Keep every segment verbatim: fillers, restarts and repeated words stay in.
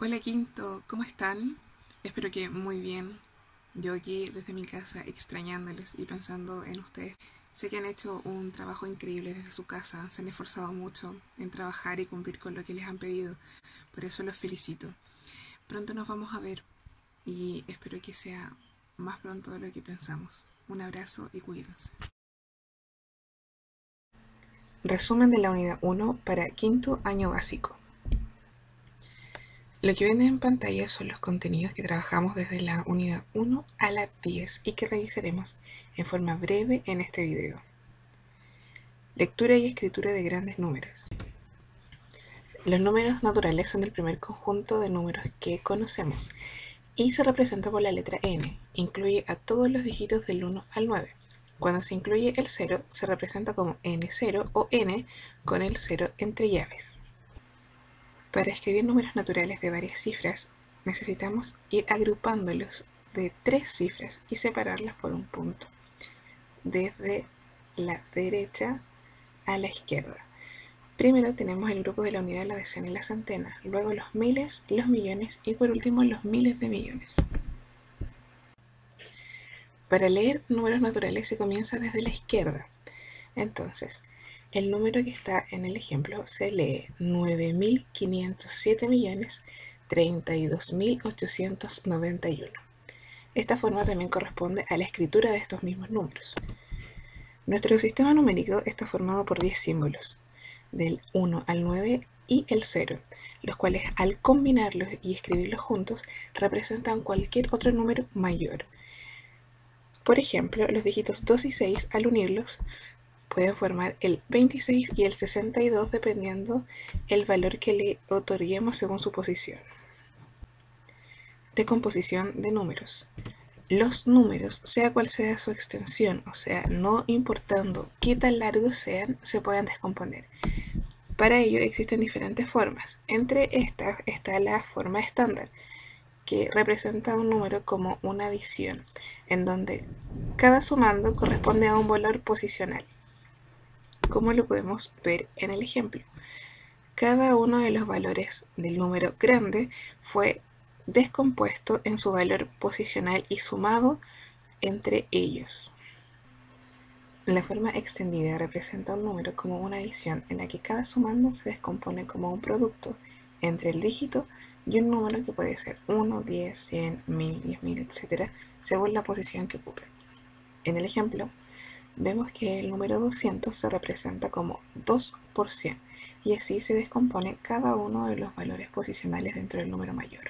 Hola Quinto, ¿cómo están? Espero que muy bien. Yo aquí desde mi casa extrañándolos y pensando en ustedes. Sé que han hecho un trabajo increíble desde su casa, se han esforzado mucho en trabajar y cumplir con lo que les han pedido. Por eso los felicito. Pronto nos vamos a ver y espero que sea más pronto de lo que pensamos. Un abrazo y cuídense. Resumen de la unidad uno para quinto año básico. Lo que ven en pantalla son los contenidos que trabajamos desde la unidad uno a la diez y que revisaremos en forma breve en este video. Lectura y escritura de grandes números. Los números naturales son el primer conjunto de números que conocemos y se representa por la letra n. Incluye a todos los dígitos del uno al nueve. Cuando se incluye el cero, se representa como ene cero o n con el cero entre llaves. Para escribir números naturales de varias cifras, necesitamos ir agrupándolos de tres cifras y separarlas por un punto, desde la derecha a la izquierda. Primero tenemos el grupo de la unidad, la decena y la centena, luego los miles, los millones y por último los miles de millones. Para leer números naturales se comienza desde la izquierda. Entonces, el número que está en el ejemplo se lee nueve mil quinientos siete millones treinta y dos mil ochocientos noventa y uno. Esta forma también corresponde a la escritura de estos mismos números. Nuestro sistema numérico está formado por diez símbolos, del uno al nueve y el cero, los cuales al combinarlos y escribirlos juntos representan cualquier otro número mayor. Por ejemplo, los dígitos dos y seis al unirlos pueden formar el veintiséis y el sesenta y dos dependiendo el valor que le otorguemos según su posición. Decomposición de números. Los números, sea cual sea su extensión, o sea, no importando qué tan largos sean, se pueden descomponer. Para ello existen diferentes formas. Entre estas está la forma estándar, que representa un número como una adición, en donde cada sumando corresponde a un valor posicional, como lo podemos ver en el ejemplo. Cada uno de los valores del número grande fue descompuesto en su valor posicional y sumado entre ellos. La forma extendida representa un número como una adición en la que cada sumando se descompone como un producto entre el dígito y un número que puede ser uno, diez, cien, mil, diez mil, etcétera, según la posición que ocupe. En el ejemplo, vemos que el número doscientos se representa como dos por cien y así se descompone cada uno de los valores posicionales dentro del número mayor.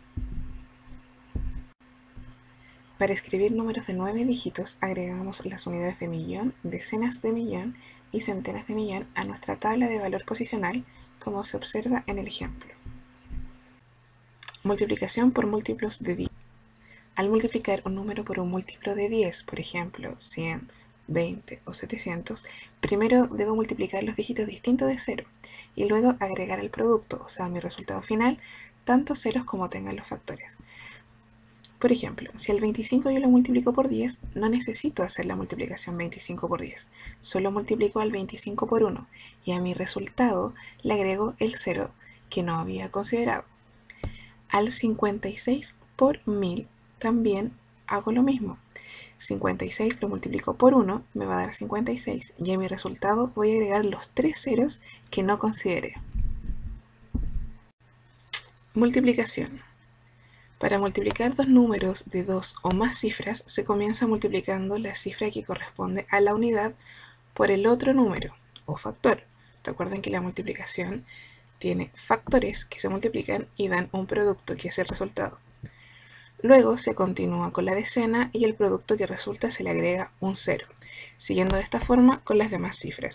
Para escribir números de nueve dígitos agregamos las unidades de millón, decenas de millón y centenas de millón a nuestra tabla de valor posicional, como se observa en el ejemplo. Multiplicación por múltiplos de diez. Al multiplicar un número por un múltiplo de diez, por ejemplo cien, veinte o setecientos, primero debo multiplicar los dígitos distintos de cero y luego agregar el producto, o sea, mi resultado final, tantos ceros como tengan los factores. Por ejemplo, si el veinticinco yo lo multiplico por diez, no necesito hacer la multiplicación veinticinco por diez, solo multiplico al veinticinco por uno y a mi resultado le agrego el cero que no había considerado. Al cincuenta y seis por mil también hago lo mismo. cincuenta y seis lo multiplico por uno, me va a dar cincuenta y seis y a mi resultado voy a agregar los tres ceros que no consideré. Multiplicación. Para multiplicar dos números de dos o más cifras, se comienza multiplicando la cifra que corresponde a la unidad por el otro número, o factor. Recuerden que la multiplicación tiene factores que se multiplican y dan un producto que es el resultado. Luego se continúa con la decena y el producto que resulta se le agrega un cero, siguiendo de esta forma con las demás cifras.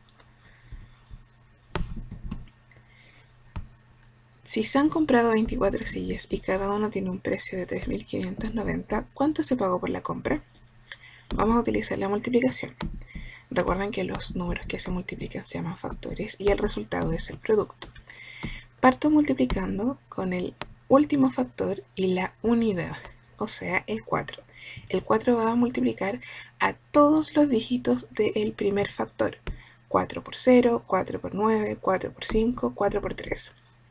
Si se han comprado veinticuatro sillas y cada uno tiene un precio de tres mil quinientos noventa, ¿cuánto se pagó por la compra? Vamos a utilizar la multiplicación. Recuerden que los números que se multiplican se llaman factores y el resultado es el producto. Parto multiplicando con el último factor y la unidad, o sea, el cuatro. El cuatro va a multiplicar a todos los dígitos del primer factor. cuatro por cero, cuatro por nueve, cuatro por cinco, cuatro por tres.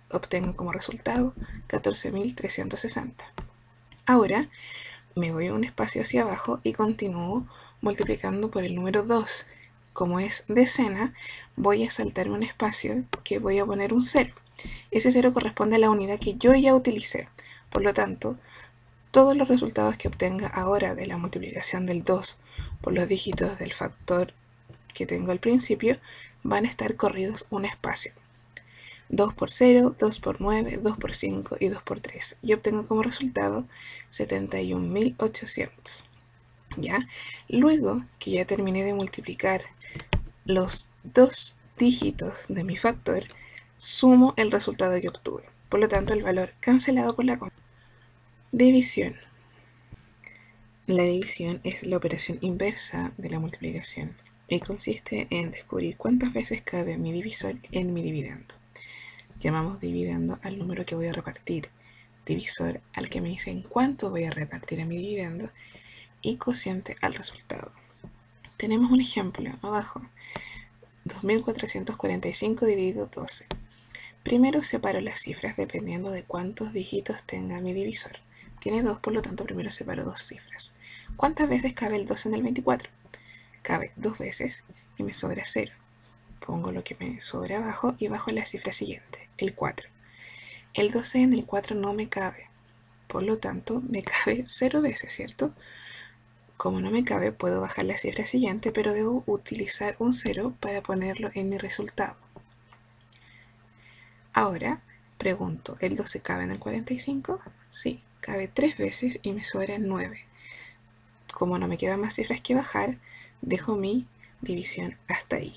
obtengo como resultado catorce mil trescientos sesenta. Ahora me voy a un espacio hacia abajo y continúo multiplicando por el número dos. Como es decena, voy a saltarme un espacio que voy a poner un cero. Ese cero corresponde a la unidad que yo ya utilicé. Por lo tanto, todos los resultados que obtenga ahora de la multiplicación del dos por los dígitos del factor que tengo al principio van a estar corridos un espacio. dos por cero, dos por nueve, dos por cinco y dos por tres. Y obtengo como resultado setenta y un mil ochocientos. ¿Ya? Luego que ya terminé de multiplicar los dos dígitos de mi factor, sumo el resultado que obtuve. Por lo tanto, el valor cancelado por la división. La división es la operación inversa de la multiplicación y consiste en descubrir cuántas veces cabe mi divisor en mi dividendo. Llamamos dividendo al número que voy a repartir, divisor al que me dicen cuánto voy a repartir a mi dividendo y cociente al resultado. Tenemos un ejemplo abajo, dos mil cuatrocientos cuarenta y cinco dividido doce. Primero separo las cifras dependiendo de cuántos dígitos tenga mi divisor. Tiene dos, por lo tanto primero separo dos cifras. ¿Cuántas veces cabe el dos en el veinticuatro? Cabe dos veces y me sobra cero. Pongo lo que me sobra abajo y bajo la cifra siguiente, el cuatro. El doce en el cuatro no me cabe, por lo tanto me cabe cero veces, ¿cierto? Como no me cabe, puedo bajar la cifra siguiente, pero debo utilizar un cero para ponerlo en mi resultado. Ahora, pregunto, ¿el doce cabe en el cuarenta y cinco? Sí, cabe tres veces y me sobra nueve. Como no me quedan más cifras que bajar, dejo mi división hasta ahí.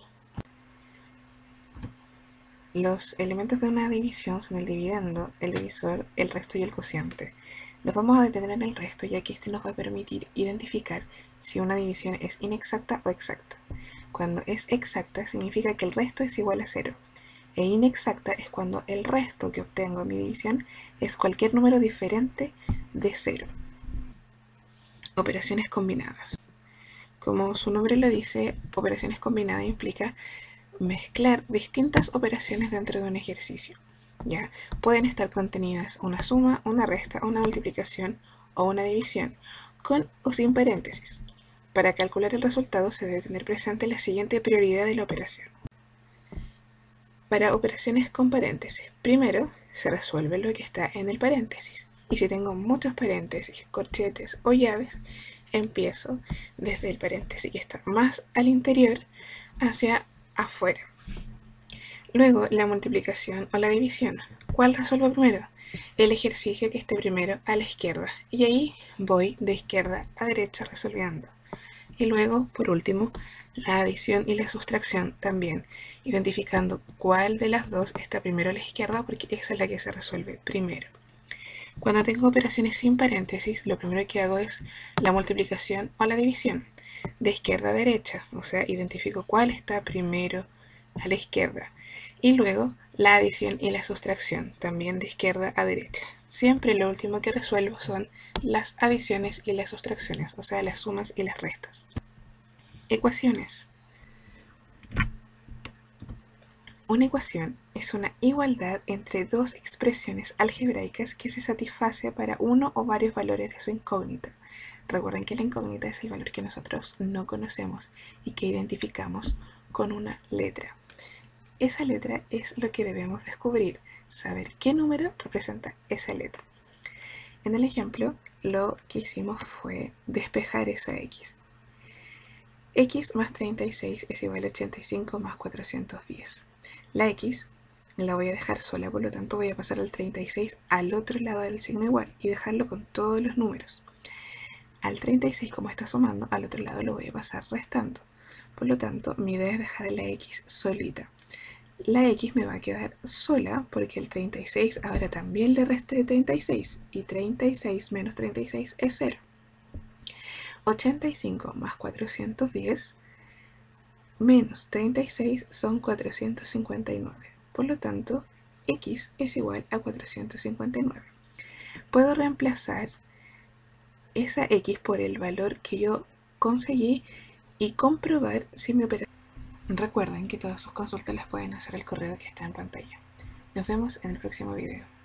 Los elementos de una división son el dividendo, el divisor, el resto y el cociente. Nos vamos a detener en el resto, ya que este nos va a permitir identificar si una división es inexacta o exacta. Cuando es exacta significa que el resto es igual a cero, e inexacta es cuando el resto que obtengo en mi división es cualquier número diferente de cero. Operaciones combinadas. Como su nombre lo dice, operaciones combinadas implica mezclar distintas operaciones dentro de un ejercicio. ¿Ya? Pueden estar contenidas una suma, una resta, una multiplicación o una división, con o sin paréntesis. Para calcular el resultado se debe tener presente la siguiente prioridad de la operación. Para operaciones con paréntesis, primero se resuelve lo que está en el paréntesis. Y si tengo muchos paréntesis, corchetes o llaves, empiezo desde el paréntesis que está más al interior hacia afuera. Luego la multiplicación o la división. ¿Cuál resuelvo primero? El ejercicio que esté primero a la izquierda. Y ahí voy de izquierda a derecha resolviendo. Y luego, por último, la adición y la sustracción también, identificando cuál de las dos está primero a la izquierda porque esa es la que se resuelve primero. Cuando tengo operaciones sin paréntesis, lo primero que hago es la multiplicación o la división, de izquierda a derecha, o sea, identifico cuál está primero a la izquierda. Y luego la adición y la sustracción, también de izquierda a derecha. Siempre lo último que resuelvo son las adiciones y las sustracciones, o sea, las sumas y las restas. Ecuaciones. Una ecuación es una igualdad entre dos expresiones algebraicas que se satisface para uno o varios valores de su incógnita. Recuerden que la incógnita es el valor que nosotros no conocemos y que identificamos con una letra. Esa letra es lo que debemos descubrir, saber qué número representa esa letra. En el ejemplo, lo que hicimos fue despejar esa x. X más treinta y seis es igual a ochenta y cinco más cuatrocientos diez. La x la voy a dejar sola, por lo tanto voy a pasar el treinta y seis al otro lado del signo igual y dejarlo con todos los números. Al treinta y seis, como está sumando, al otro lado lo voy a pasar restando. Por lo tanto, mi idea es dejar la x solita. La x me va a quedar sola porque el treinta y seis ahora también le resté treinta y seis y treinta y seis menos treinta y seis es cero. ochenta y cinco más cuatrocientos diez menos treinta y seis son cuatrocientos cincuenta y nueve. Por lo tanto, x es igual a cuatrocientos cincuenta y nueve. Puedo reemplazar esa x por el valor que yo conseguí y comprobar si mi operación... Recuerden que todas sus consultas las pueden hacer al correo que está en pantalla. Nos vemos en el próximo video.